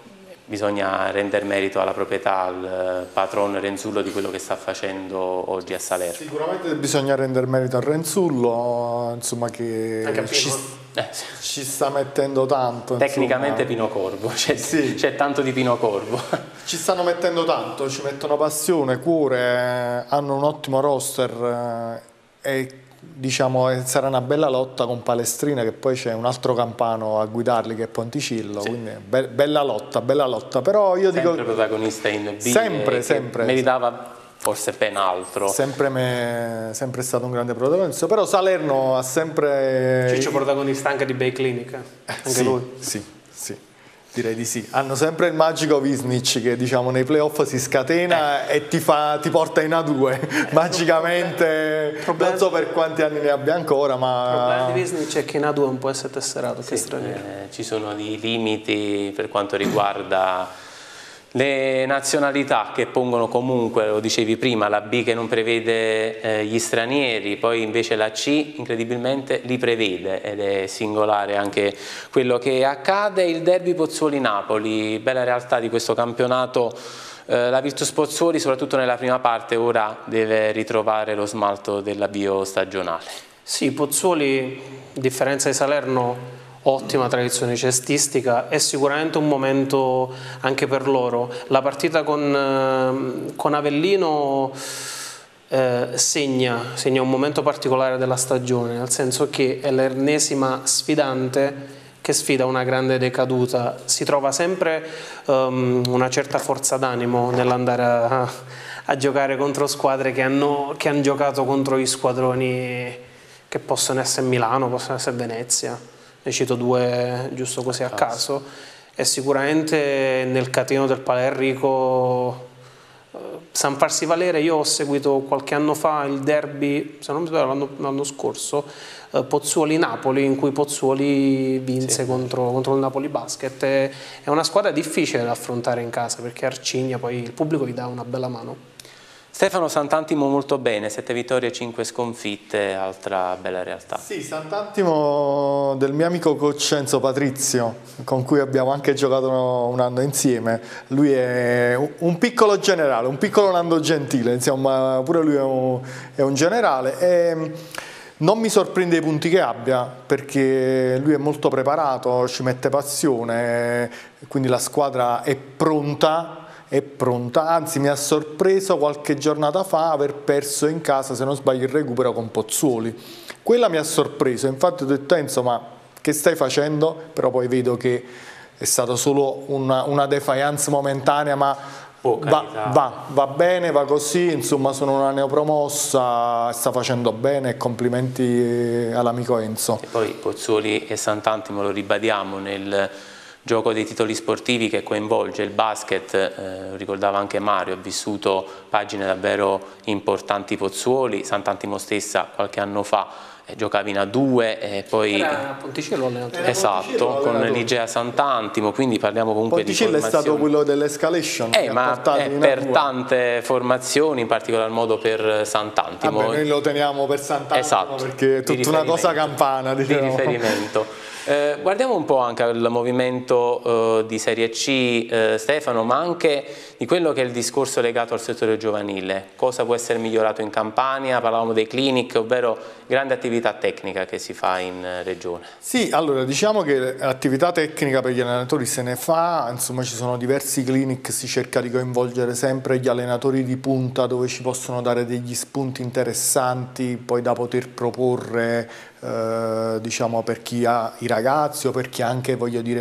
Speaker 1: bisogna rendere merito alla proprietà, al patron Renzullo, di quello che sta facendo oggi a Salerno.
Speaker 3: Sicuramente bisogna rendere merito a Renzullo, insomma, che ci sta mettendo tanto.
Speaker 1: Tecnicamente Pino Corvo, c'è tanto di Pino Corvo.
Speaker 3: Ci stanno mettendo tanto, ci mettono passione, cuore, hanno un ottimo roster e diciamo sarà una bella lotta con Palestrina, che poi c'è un altro campano a guidarli che è Ponticillo, quindi bella lotta, però io dico
Speaker 1: sempre protagonista in B,
Speaker 3: sempre
Speaker 1: meritava forse ben altro.
Speaker 3: Sempre stato un grande protagonista, però Salerno ha sempre...
Speaker 2: Ciccio protagonista anche di Bay Clinic, anche lui.
Speaker 3: Sì. Direi di sì. Hanno sempre il magico Visnic che diciamo nei playoff si scatena e ti porta in A2 magicamente. Non so per quanti anni ne abbia ancora, ma...
Speaker 2: Il problema di Visnic è che in A2 non può essere tesserato, che straniero.
Speaker 1: Ci sono dei limiti per quanto riguarda le nazionalità, che pongono comunque, lo dicevi prima, la B che non prevede gli stranieri, poi invece la C incredibilmente li prevede, ed è singolare anche quello che accade. Il derby Pozzuoli-Napoli, bella realtà di questo campionato. La Virtus Pozzuoli, soprattutto nella prima parte, ora deve ritrovare lo smalto dell'avvio stagionale.
Speaker 2: Sì, Pozzuoli, a differenza di Salerno, ottima tradizione cestistica, è sicuramente un momento anche per loro. La partita con Avellino segna un momento particolare della stagione, nel senso che è l'ennesima sfidante che sfida una grande decaduta. Si trova sempre una certa forza d'animo nell'andare a giocare contro squadre che hanno giocato contro gli squadroni che possono essere Milano, possono essere Venezia. Ne cito due giusto così a caso, e sicuramente nel catino del Palerrico sanno farsi valere. Io ho seguito qualche anno fa il derby, se non mi sbaglio l'anno scorso, Pozzuoli-Napoli, in cui Pozzuoli vinse contro il Napoli Basket. È una squadra difficile da affrontare in casa, perché Arcigna poi il pubblico gli dà una bella mano.
Speaker 1: Stefano, Sant'Antimo molto bene, 7 vittorie e 5 sconfitte, altra bella realtà.
Speaker 3: Sì, Sant'Antimo del mio amico coach Enzo Patrizio, con cui abbiamo anche giocato un anno insieme. Lui è un piccolo generale, un piccolo Nando Gentile, insomma, pure lui è un generale. E non mi sorprende i punti che abbia, perché lui è molto preparato, ci mette passione, quindi la squadra è pronta, anzi mi ha sorpreso qualche giornata fa aver perso in casa, se non sbaglio, il recupero con Pozzuoli. Quella mi ha sorpreso, infatti ho detto Enzo, ma che stai facendo? Però poi vedo che è stata solo una defiance momentanea, ma va bene, va così, insomma sono una neopromossa, sta facendo bene, complimenti all'amico Enzo.
Speaker 1: E poi Pozzuoli e Sant'Antimo, lo ribadiamo, nel gioco dei titoli sportivi che coinvolge il basket, lo ricordava anche Mario, ha vissuto pagine davvero importanti Pozzuoli. Sant'Antimo stessa qualche anno fa giocava in A2 e poi
Speaker 2: era Ponticillo allenatore.
Speaker 1: Esatto, con l'Igea Sant'Antimo, quindi parliamo comunque
Speaker 3: Ponticillo
Speaker 1: di formazione.
Speaker 3: è stato quello dell'escalation,
Speaker 1: ma per tante formazioni, in particolar modo per Sant'Antimo.
Speaker 3: Noi lo teniamo per Sant'Antimo,
Speaker 1: esatto,
Speaker 3: perché è tutta una cosa campana, diciamo.
Speaker 1: Di riferimento. Guardiamo un po' anche al movimento di Serie C, Stefano, ma anche di quello che è il discorso legato al settore giovanile. Cosa può essere migliorato in Campania? Parlavamo dei clinic, ovvero grande attività tecnica che si fa in regione.
Speaker 3: Sì, allora diciamo che l'attività tecnica per gli allenatori se ne fa, insomma ci sono diversi clinic, si cerca di coinvolgere sempre gli allenatori di punta, dove ci possono dare degli spunti interessanti poi da poter proporre diciamo per chi ha i ragazzi o per chi anche, voglio dire,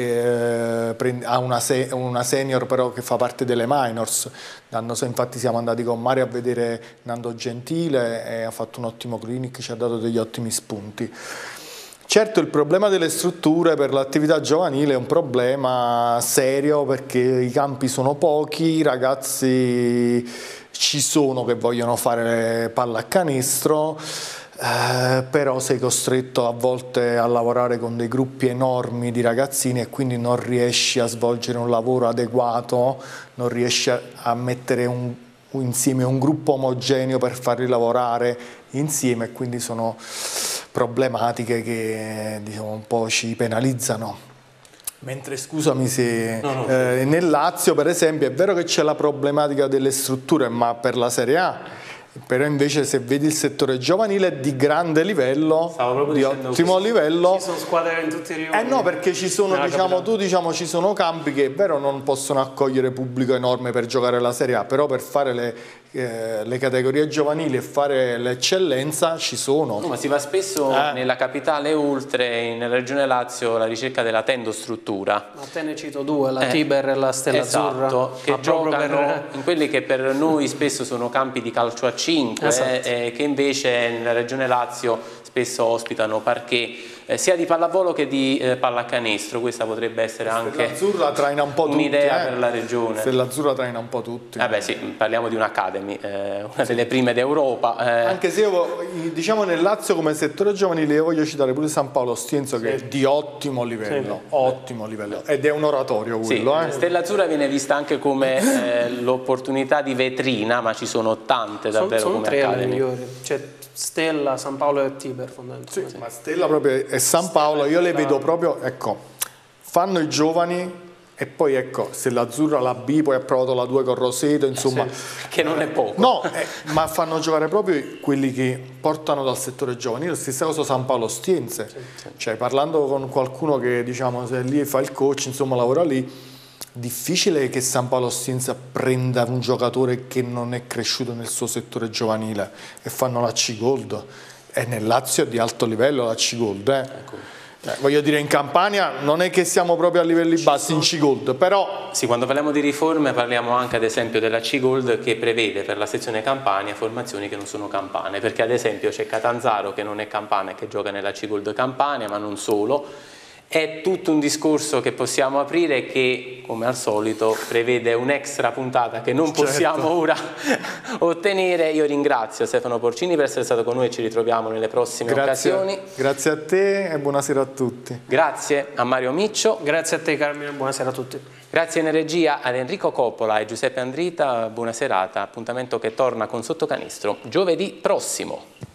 Speaker 3: ha una senior però che fa parte delle minors. Infatti siamo andati con Mario a vedere Nando Gentile e ha fatto un ottimo clinic, ci ha dato degli ottimi spunti. Certo, il problema delle strutture per l'attività giovanile è un problema serio, perché i campi sono pochi, i ragazzi ci sono che vogliono fare pallacanestro, però sei costretto a volte a lavorare con dei gruppi enormi di ragazzini e quindi non riesci a svolgere un lavoro adeguato, non riesci a mettere insieme un gruppo omogeneo per farli lavorare insieme, e quindi sono problematiche che diciamo un po' ci penalizzano. Mentre, scusami se nel Lazio per esempio è vero che c'è la problematica delle strutture, ma per la Serie A, però invece se vedi il settore giovanile è di grande livello, di ottimo livello.
Speaker 2: Ci sono squadre in tutti i livelli.
Speaker 3: No, perché ci sono, ci sono campi che è vero non possono accogliere pubblico enorme per giocare la Serie A, però per fare le categorie giovanili e fare l'eccellenza ci sono.
Speaker 1: No, ma si va spesso nella capitale oltre, nella regione Lazio, alla ricerca della tendostruttura.
Speaker 2: A te ne cito due, la Tiber e la Stella Azzurra.
Speaker 1: Che giocano in quelli che per noi spesso sono campi di calcio a 5, che invece nella regione Lazio spesso ospitano parquet sia di pallavolo che di pallacanestro. Questa potrebbe essere anche un'idea per la regione.
Speaker 3: Stella Azzurra traina un po' tutti.
Speaker 1: Sì, parliamo di un'academy, una delle prime d'Europa.
Speaker 3: Anche se io, diciamo nel Lazio come settore giovanile, io voglio citare pure San Paolo Ostiense che è di ottimo livello, ottimo livello, ed è un oratorio quello.
Speaker 1: Stella Azzurra viene vista anche come l'opportunità di vetrina, ma ci sono tante davvero
Speaker 2: sono
Speaker 1: come
Speaker 2: tre
Speaker 1: academy.
Speaker 2: migliori. C'è Stella, San Paolo e Tiber fondamentalmente.
Speaker 3: Ma Stella proprio e San Paolo io le vedo proprio, ecco, fanno i giovani. E poi ecco, se l'Azzurra, la B, poi ha provato la 2 con Roseto, insomma.
Speaker 1: Che non è poco.
Speaker 3: No, ma fanno giocare proprio quelli che portano dal settore giovanile. La stessa cosa San Paolo Ostiense. Cioè, parlando con qualcuno che, diciamo, se lì fa il coach, insomma, lavora lì, difficile che San Paolo Ostiense prenda un giocatore che non è cresciuto nel suo settore giovanile e fanno la C-Gold. E nel Lazio è di alto livello la C-Gold,
Speaker 1: Ecco.
Speaker 3: Voglio dire, in Campania non è che siamo proprio a livelli bassi in C-Gold, però...
Speaker 1: Sì, quando parliamo di riforme parliamo anche ad esempio della C-Gold che prevede per la sezione Campania formazioni che non sono campane, perché ad esempio c'è Catanzaro che non è campana e che gioca nella C-Gold Campania, ma non solo. È tutto un discorso che possiamo aprire che, come al solito, prevede un'extra puntata che non possiamo ora ottenere. Io ringrazio Stefano Porcini per essere stato con noi e ci ritroviamo nelle prossime occasioni.
Speaker 3: Grazie a te e buonasera a tutti.
Speaker 1: Grazie a Mario Miccio.
Speaker 2: Grazie a te Carmine, buonasera a tutti.
Speaker 1: Grazie in regia ad Enrico Coppola e Giuseppe Andrita, buona serata, appuntamento che torna con Sottocanestro giovedì prossimo.